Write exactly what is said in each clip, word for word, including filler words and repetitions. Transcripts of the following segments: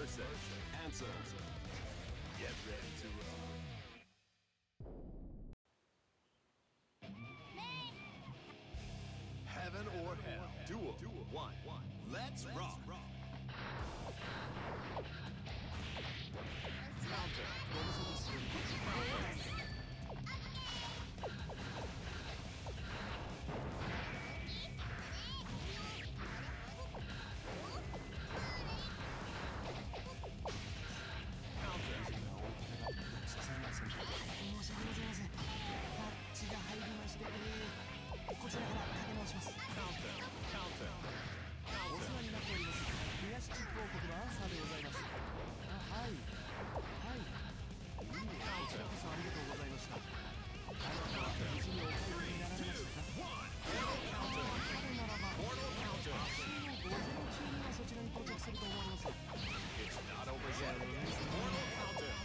Versus. Answer. Get ready to roll. Heaven or hell. Duel. One. Let's rock. Counter. It's not over yet. Mortal counter.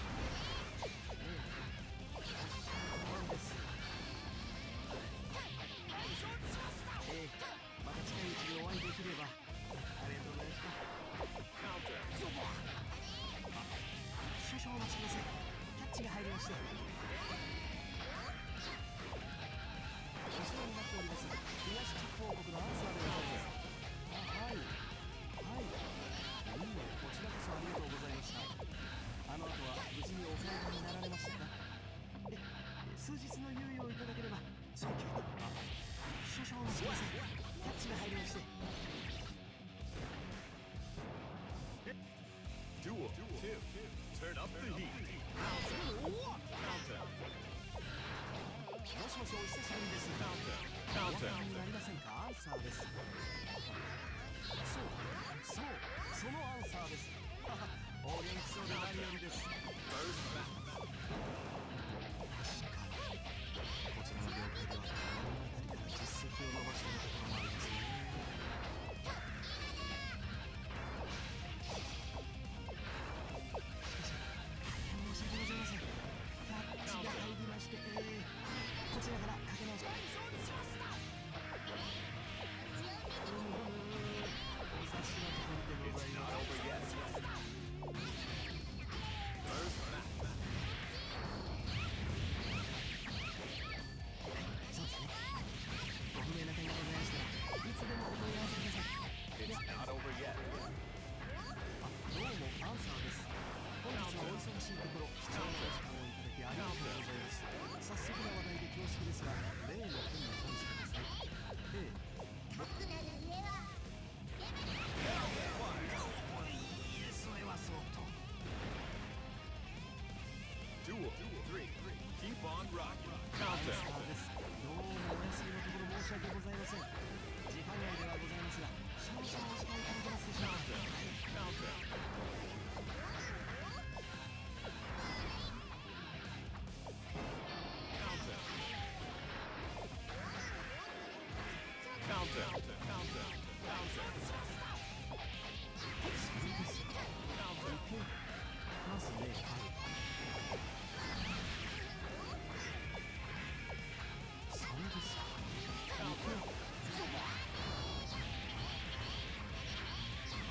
ええ、また近いうちにお会いできれば。ありがとうございました。Counter. あ、少々お待ちください。キャッチが入りまして。お世話になっております。東地区王国のアンサーでございます。あ、はい。はい。いいえ、こちらこそありがとうございました。あの後は無事にお帰りになられましたか？え、数日の猶予をいただければ早急に。あ、少々お待ちください。キャッチが入りまして。Duel two. Turn up the heat. Counter. もしもし、お久しぶりです。カウンター。お分かりになりませんか？アンサーです。そうそう、そのアンサーです。お元気そうで何よりです。確かにこちらの業界では物語から実績を伸ばしているところもありますね。しかし大変申し訳ございません。キャッチが入りまして、えー、こちらからかけ直します。お察しのところでございます。そうですね。ご不明な点がございましたらいつでもお問い合わせください。あ、どうもアンサーです。本日はお忙しいところ貴重なお時間をいただきありがとうございます。早速な話題で恐縮ですが、例の件に関してください。ええ、僕らの家はいいえ、それはそうと。Duel three. Keep on rocking. Counter. です。どうもお休みのところ申し訳ございません。時間外ではございますが、少々お時間いただけますでしょうか。Counter. Counter. Counter. Counter. Counter. そうですか。受けますね。はい。そうですか。受け。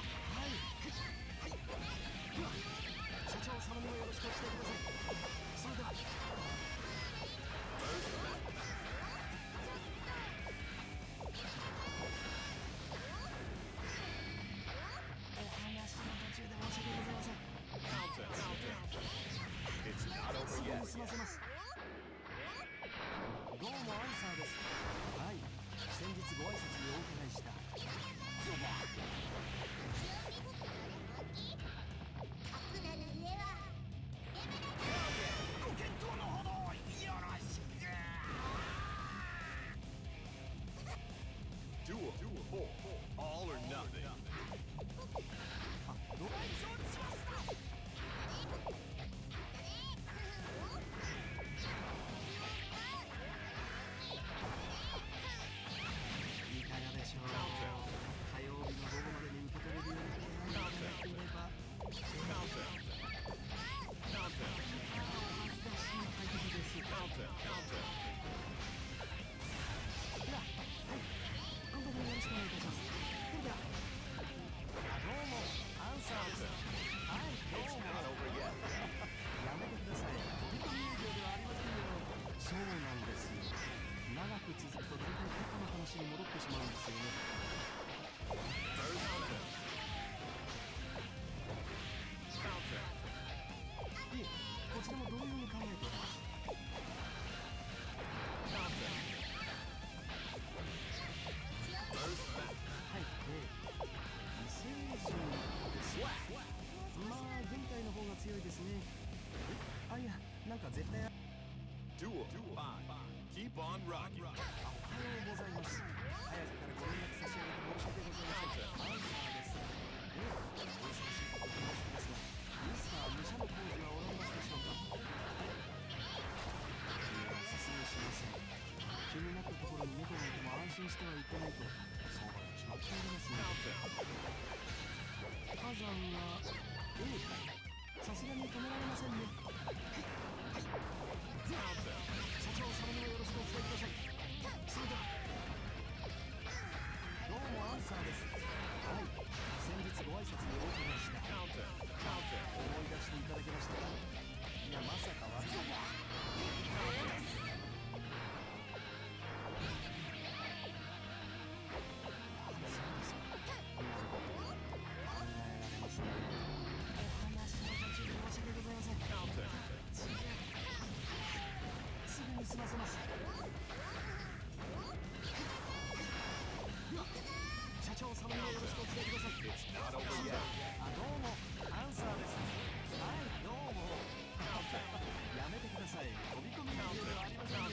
の方が強いですね。あ、いや、なんか絶対。 Duel five. Keep on rocking. おはようございます。早くからご連絡差し上げて申し訳ございません。アンサーです。ええ、お忙しいところ申しますが、ミスター武者の工事はおられますでしょうか。いや、おすすめしません。気になったところに猫がいても安心してはいけないと相場が決まっておりますので。火山は A か。さすがに止められませんね。はい、社長様にもよろしくお伝えください。それでは。どうもアンサーです。はい、先日ご挨拶にお伺いした。思い出していただけましたか。いや、まさか悪い。そうです。考えられますね。お話の途中で申し訳ございません。すぐに済ませます。社長様にもよろしくお伝えください。あ、どうもアンサーです。はい、どうも。やめてください。飛び込み営業ではありませんよ。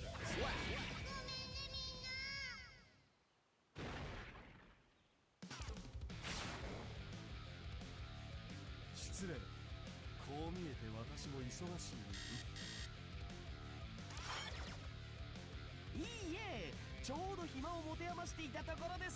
失礼。こう見えて私も忙しい。いいえ、ちょうど暇を持て余していたところです。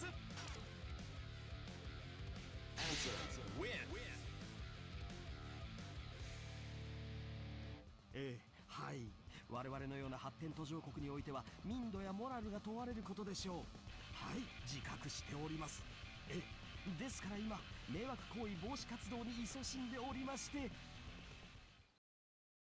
ええ、はい、我々のような発展途上国においては民度やモラルが問われることでしょう。はい、自覚しております。えですから今迷惑行為防止活動に勤しんでおりまして。